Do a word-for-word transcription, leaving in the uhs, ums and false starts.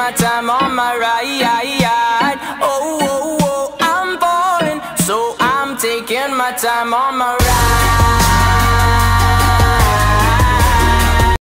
my time on my ride. Oh, oh, oh, I'm falling, so I'm taking my time on my ride.